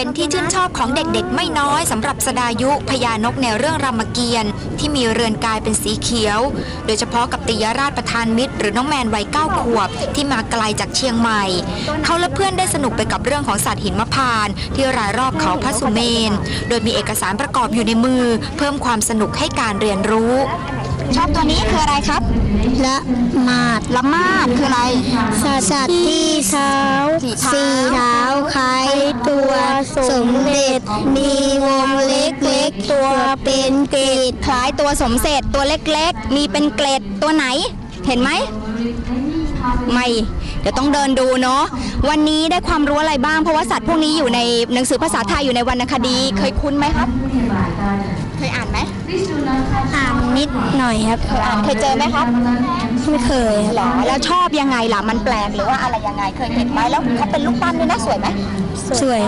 เป็นที่ชื่นชอบของเด็กๆไม่น้อยสำหรับสดายุพญานกในเรื่องรามเกียรติ์ที่มีเรือนกายเป็นสีเขียวโดยเฉพาะกับติยราชประธานมิตรหรือน้องแมนวัย9 ขวบที่มาไกลจากเชียงใหม่เขาและเพื่อนได้สนุกไปกับเรื่องของสัตว์หิมพานต์ที่รายรอบเขาพระสุเมนโดยมีเอกสารประกอบอยู่ในมือเพิ่มความสนุกให้การเรียนรู้ชอบตัวนี้คืออะไรครับละมาดคืออะไรสัตว์ที่เท้าสี่เท้าคล้ายตัวสมเด็จมีวงเล็กๆตัวเป็นเกล็ดคล้ายตัวสมเด็จตัวเล็กๆมีเป็นเกล็ดตัวไหนเห็นไหมไม่เดี๋ยวต้องเดินดูเนาะวันนี้ได้ความรู้อะไรบ้างเพราะว่าสัตว์พวกนี้อยู่ในหนังสือภาษาไทยอยู่ในวรรณคดีเคยคุ้นไหมครับเคยอ่านไหมอ่านนิดหน่อยครับเคยเจอไหมครับไม่เคยหรอแล้วชอบยังไงล่ะมันแปลกหรือว่าอะไรยังไงเคยเห็นไหมแล้วเขาเป็นลูกปั้นด้วยนะสวยไหมสวย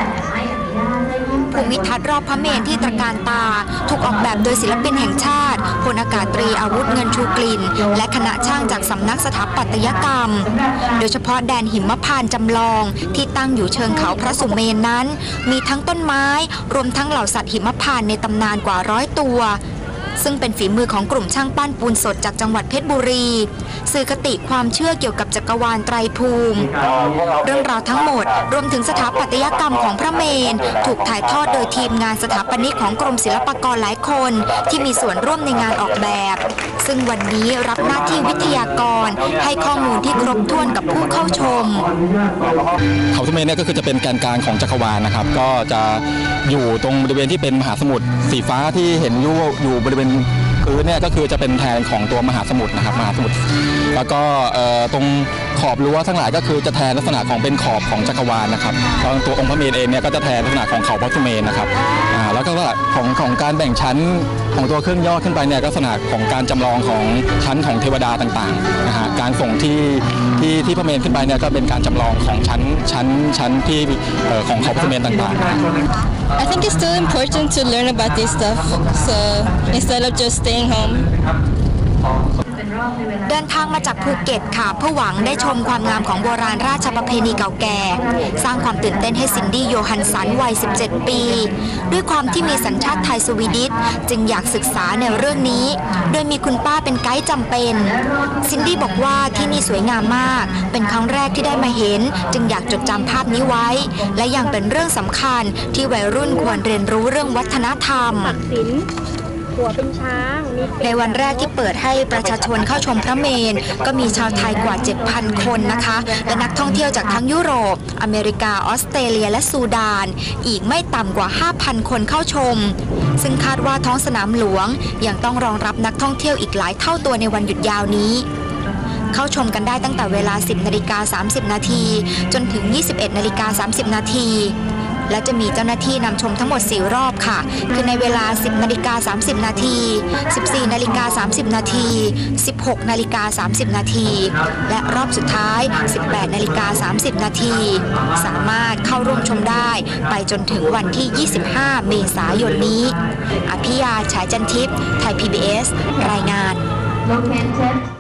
ภูมิทัศน์รอบพระเมรุที่ตระการตาถูกออกแบบโดยศิลปินแห่งชาติพลอากาศตรีอาวุธเงินชูกลิ่นและคณะช่างจากสำนักสถาปัตยกรรมโดยเฉพาะแดนหิมพานต์จำลองที่ตั้งอยู่เชิงเขาพระสุเมนนั้นมีทั้งต้นไม้รวมทั้งเหล่าสัตว์หิมพานต์ในตำนานกว่า100 ตัวซึ่งเป็นฝีมือของกลุ่มช่างปั้นปูนสดจากจังหวัดเพชรบุรีสื่อคติความเชื่อเกี่ยวกับจักรวาลไตรภูมิเรื่องราวทั้งหมดรวมถึงสถาปัตยกรรมของพระเมรุถูกถ่ายทอดโดยทีมงานสถาปนิกของกรมศิลปากรหลายคนที่มีส่วนร่วมในงานออกแบบซึ่งวันนี้รับหน้าที่วิทยากรให้ข้อมูลที่ครบถ้วนกับผู้เข้าชมเขาพระเมรุเนี่ยก็คือจะเป็นแกนกลางของจักรวาลนะครับก็จะอยู่ตรงบริเวณที่เป็นมหาสมุทรสีฟ้าที่เห็นอยู่บริเวณพื้นเนี่ยก็คือจะเป็นแทนของตัวมหาสมุทรนะครับมหาสมุทรแล้วก็ตรงขอบรั้วทั้งหลายก็คือจะแทนลักษณะของเป็นขอบของจักรวาลนะครับแล้วตัวองค์พระเมรุเองเนี่ยก็จะแทนลักษณะของเขาพระสุเมนนะครับแล้วก็ของการแบ่งชั้นของตัวเครื่องย่อขึ้นไปเนี่ยลักษณะของการจำลองของชั้นของเทวดาต่างๆนะฮะการส่งที่พระเมรุขึ้นไปเนี่ยก็เป็นการจำลองของชั้นที่ของเขาพระสุเมนต่างๆ I think it's still important to learn about this stuff so instead of just staying home เดินทางมาจากภูเก็ตค่ะเพื่อหวังได้ชมความงามของโบราณราชประเพณีเก่าแก่สร้างความตื่นเต้นให้ซินดี้โยฮันสันวัย17 ปีด้วยความที่มีสัญชาติไทยสวีดิชจึงอยากศึกษาในเรื่องนี้โดยมีคุณป้าเป็นไกด์จำเป็นซินดี้บอกว่าที่นี่สวยงามมากเป็นครั้งแรกที่ได้มาเห็นจึงอยากจดจำภาพนี้ไว้และยังเป็นเรื่องสำคัญที่วัยรุ่นควรเรียนรู้เรื่องวัฒนธรรมในวันแรกที่เปิดให้ประชาชนเข้าชมพระเมรุก็มีชาวไทยกว่า 7,000 คนนะคะและนักท่องเที่ยวจากทั้งยุโรปอเมริกาออสเตรเลียและซูดานอีกไม่ต่ำกว่า 5,000 คนเข้าชมซึ่งคาดว่าท้องสนามหลวงยังต้องรองรับนักท่องเที่ยวอีกหลายเท่าตัวในวันหยุดยาวนี้เข้าชมกันได้ตั้งแต่เวลา 10:30 นาทีจนถึง 21:30 นาทีและจะมีเจ้าหน้าที่นำชมทั้งหมด4 รอบค่ะคือในเวลา 10:30 นาที 14:30 นาที 16:30 นาทีและรอบสุดท้าย 18:30 นาทีสามารถเข้าร่วมชมได้ไปจนถึงวันที่ 25 เมษายนนี้อภิยา ฉายจันทิพย์ไทย PBS รายงาน